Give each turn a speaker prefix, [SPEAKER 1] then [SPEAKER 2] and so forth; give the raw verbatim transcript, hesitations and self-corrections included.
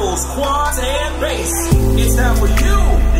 [SPEAKER 1] doubles, quads, and bass. It's time for you